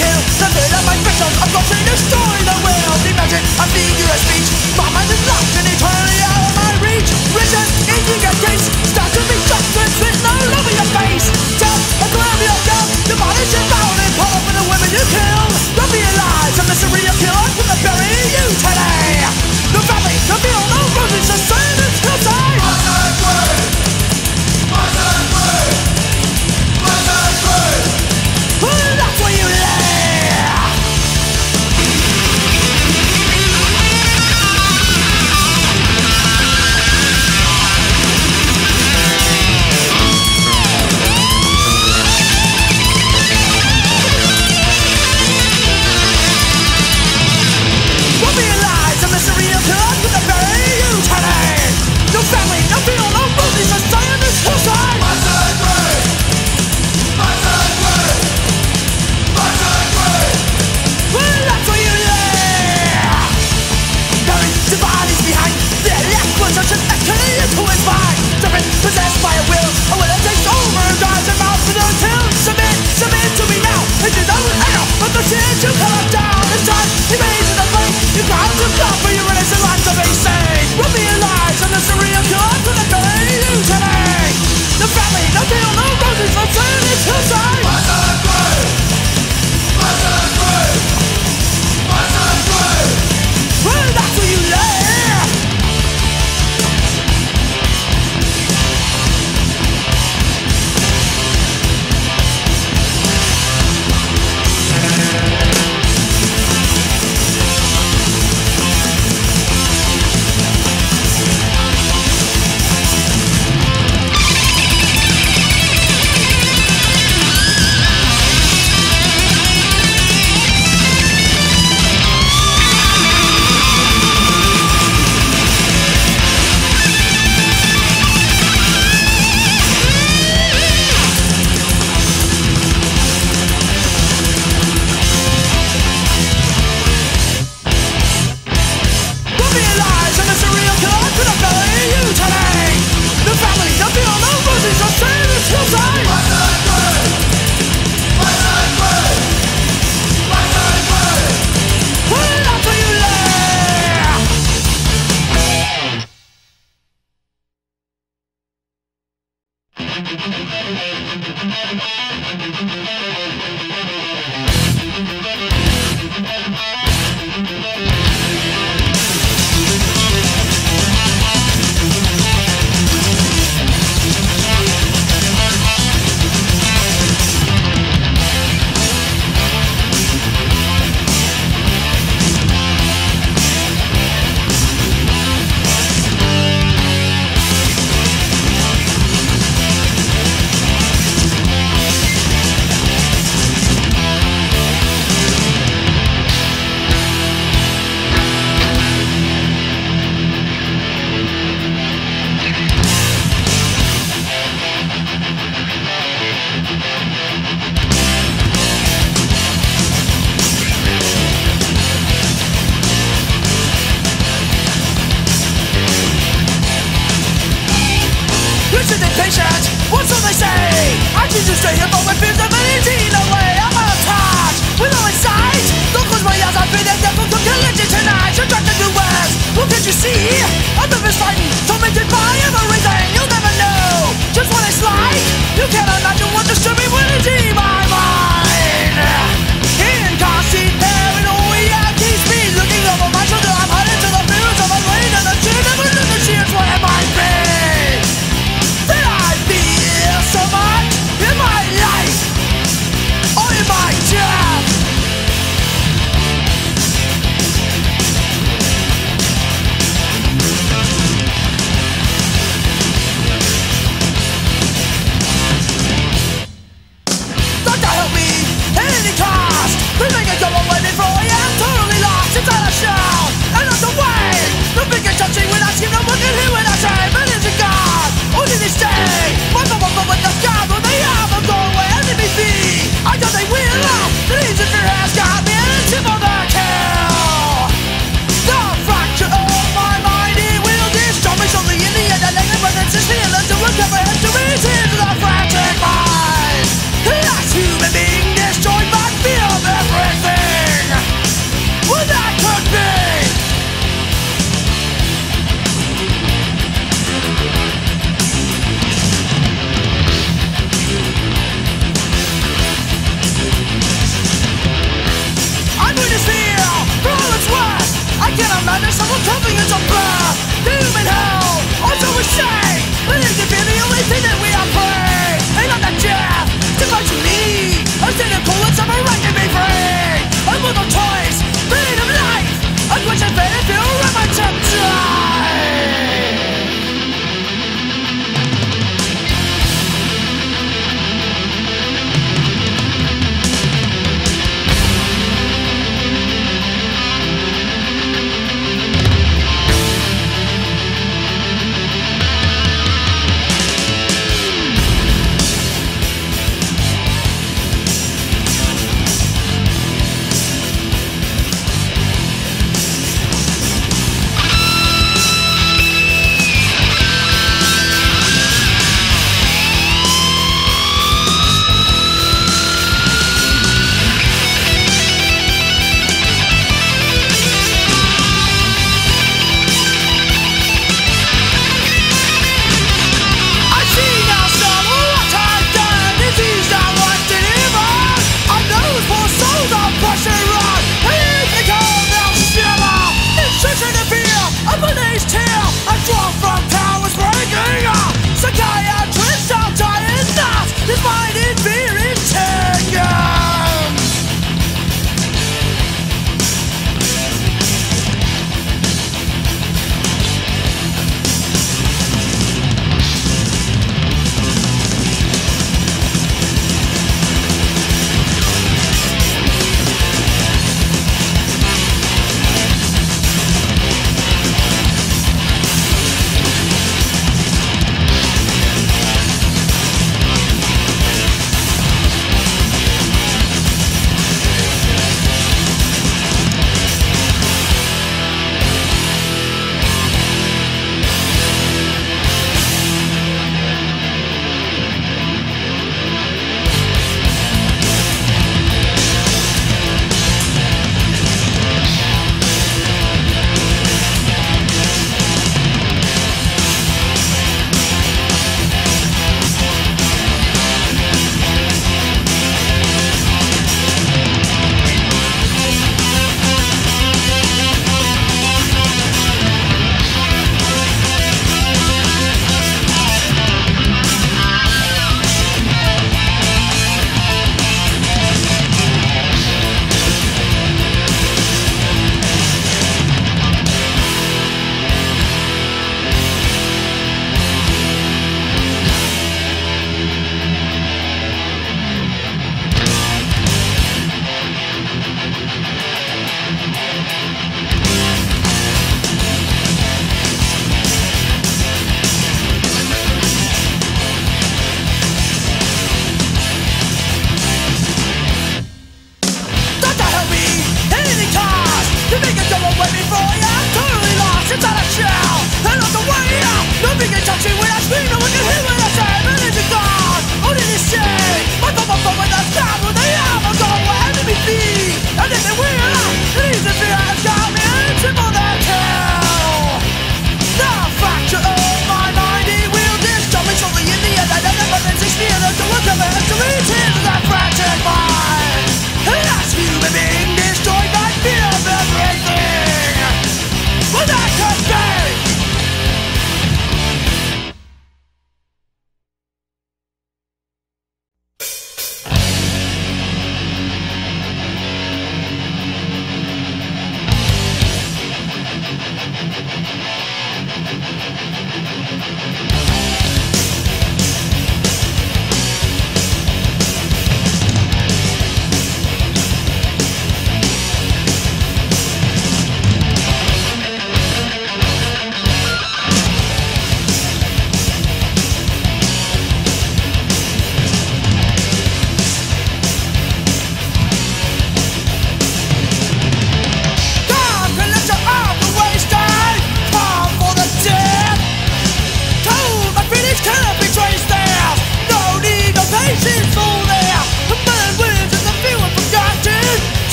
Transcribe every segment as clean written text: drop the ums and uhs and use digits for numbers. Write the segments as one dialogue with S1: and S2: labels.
S1: kill. The fear of my victims, I'm going to destroy the world. Imagine a figure of speech. My mind is locked in eternity out of my reach. Riches, easy get gates. Start to be judgments written all over your face. Death, a crime you got. Demolish your bound and pull up with the women you kill. Don't be alive, a misery of killer. I'm gonna bury you today. No family, no feel, no roses, just saying it's hillside. That's where you lay. We'll be alive, the misery of killer. I'm gonna bury you today. No family, no feel, no roses, just saying it's hillside. That's where you lay. Buried the bodies behind. Their left was such an echoing into his mind. Driven, possessed by a will that takes over and drives him out to the till. Submit to me now. It is unreal, but the shit you cut down. It's time, he raises the flame. You got to stop for your innocent life to be saved. We'll be alive, so the surreal killer to the bury you today. No family, no deal, no roses, no saying it's hillside. Well, that's where you lay. What's all they say? I choose to stay here, but my fears are eating away. I'm out of touch with all inside. Don't close my eyes, I feel that devil took collision tonight. You're trying to do worse. What can't you see? I'm nervous fighting, tormented by everything. You'll never know just what it's like. You cannot imagine what disturbing will in my mind. In constant paranoia keeps me looking over my shoulder. I'm headed to the fears of a rain and the chin. Never knew the cheers what it might be. So much in my life, or in my death. Doctor, help me at any cost. Please make it go away before I am totally lost inside a shell and on the way. No finger touching when I scream, no one can hear when I say, but is it God? Or did it stay? My mama go with the sky, but they have a doorway and let me be. I know they will. The reason fear has got me, and it's for the kill. The fracture of my mind, it will destroy me slowly in the end. I let it run and insist me and learn to recover histories into the frantic mind. Last human being destroyed by fear of every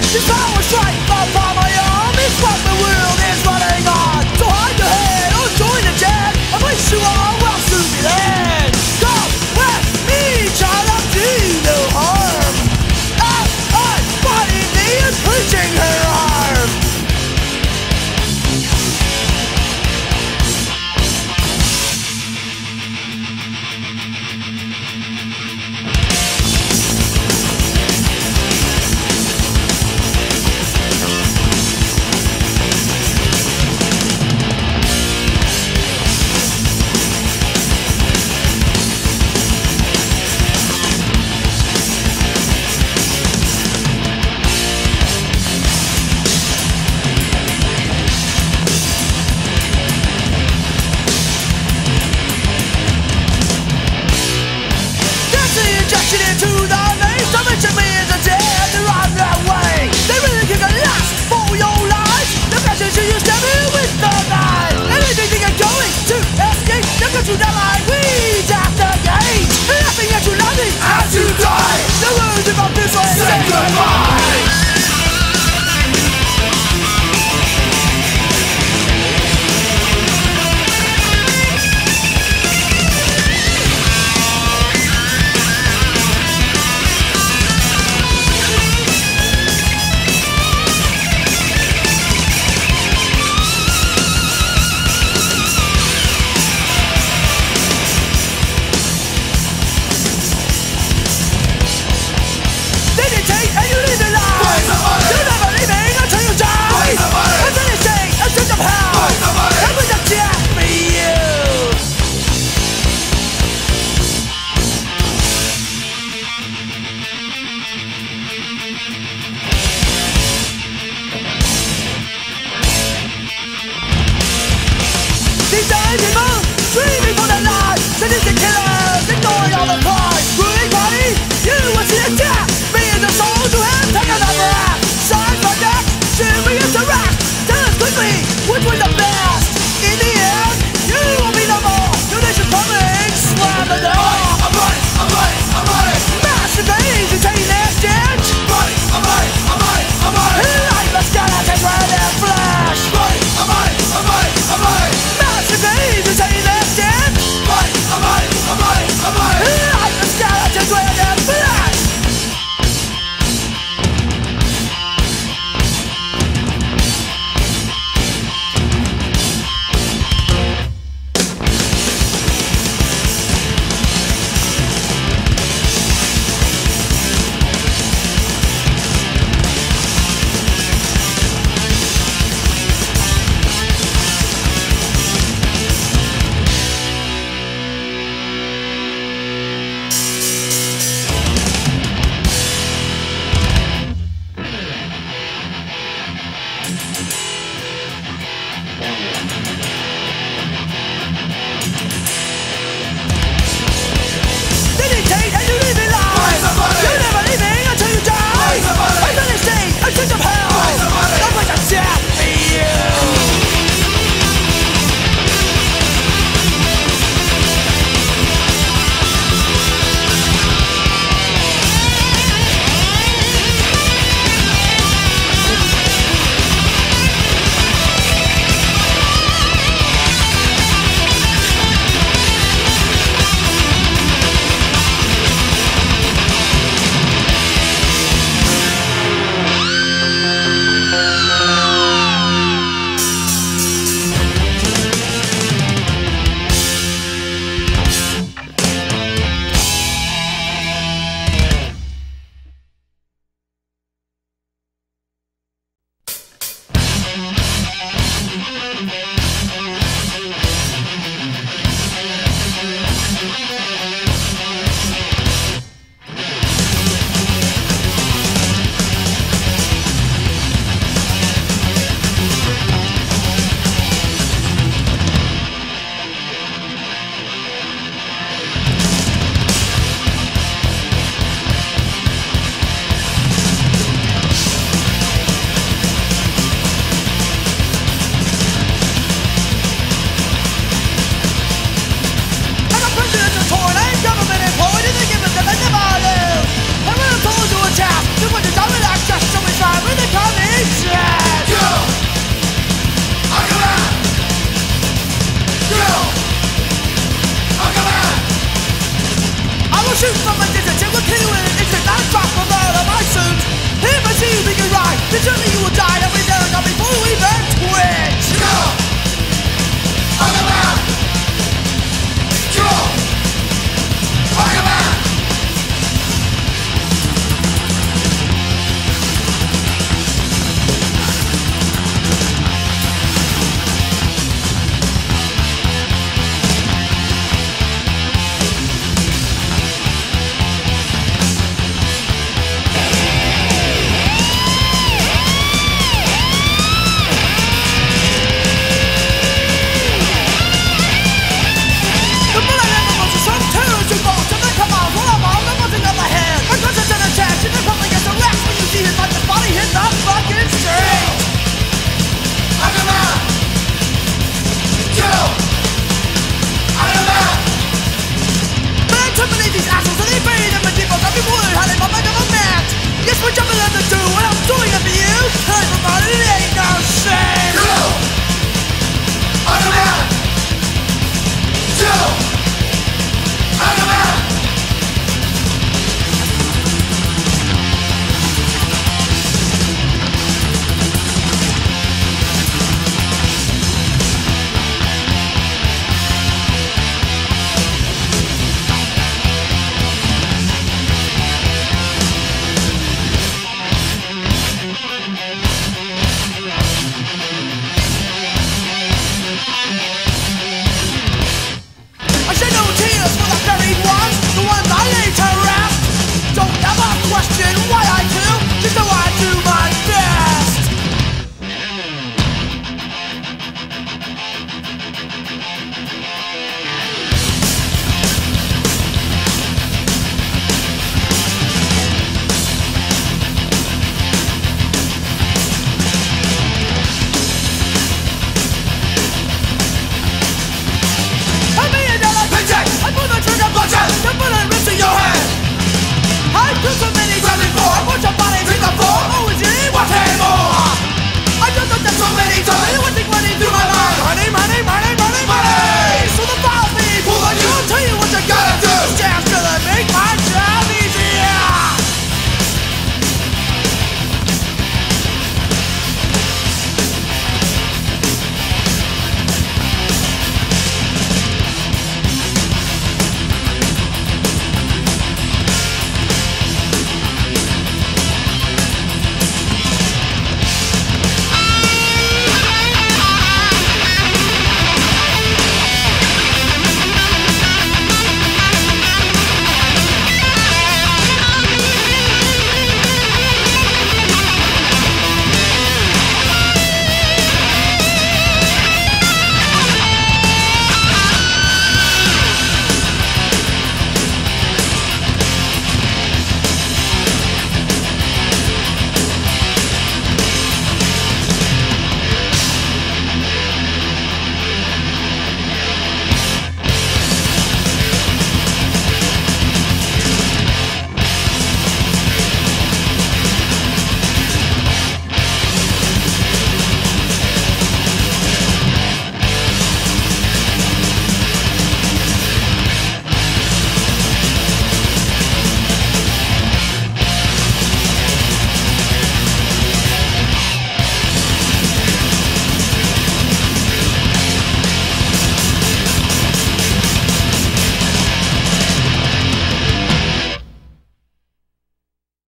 S1: This power